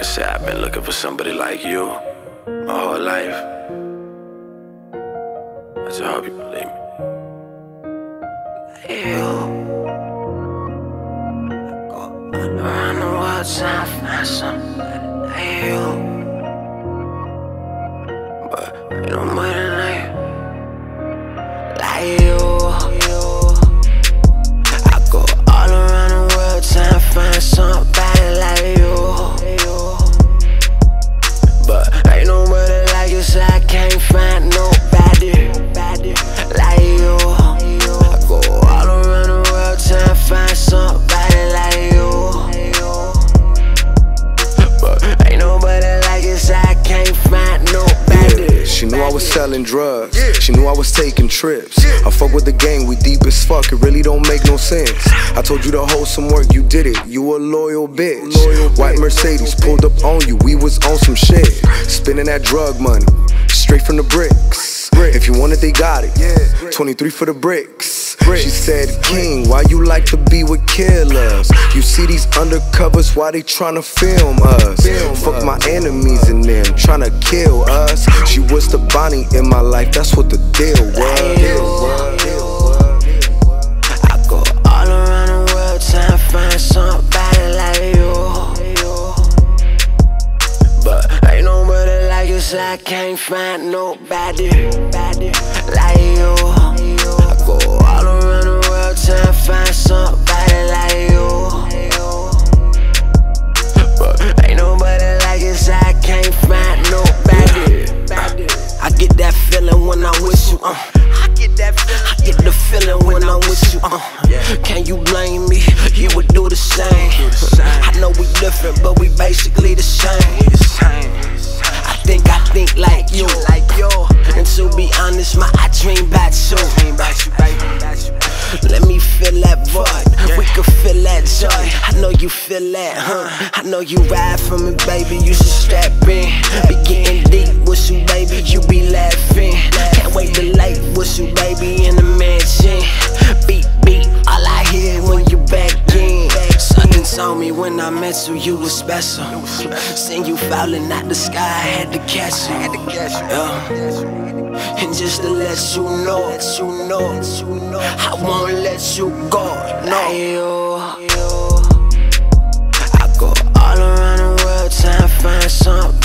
I said, I've been looking for somebody like you my whole life. I just hope you believe me. Around the world trying to find something like you, but ain't nobody like you. I go all around the world trying to find somebody like you, but ain't nobody like you, so I can't find nobody like you. I go all around the world trying to find somebody like you, but ain't nobody like you, so I can't find nobody. Yeah, she knew I was selling drugs. She knew I was taking trips. I fuck with the gang, we deep as fuck. It really don't make no sense. I told you to hold some work, you did it. You a loyal bitch. White Mercedes pulled up on you, we was on some shit. Spending that drug money, straight from the bricks. If you want it, they got it. 23 for the bricks. She said, King, why you like to be with killers? You see these undercovers, why they tryna film us? Fuck my enemies and them, tryna kill us. She was the Bonnie in my life, that's what the deal was. I go all around the world trying to find somebody like you, but ain't nobody like you, so I can't find nobody like you. I go all around the world trying to find somebody like you, but ain't nobody like you, so I can't find nobody. I get that feeling when I'm with you, I get the feeling when I'm with you, Can you blame me? You would do the same. I know we different, but we basically the same. I think like you, and to be honest, I dream about you. Let me feel that void, we can feel that joy. I know you feel that, I know you ride for me, baby, you should strap in. Be getting deep with you, baby, you be laughing. Can't wait to late with you, baby, in the mansion. Beat, all I hear when you back in. Something told me when I met you, you was special. Seen you falling out the sky, I had to catch you. And just to let you know, I won't let you go, no. I go all around the world trying to find something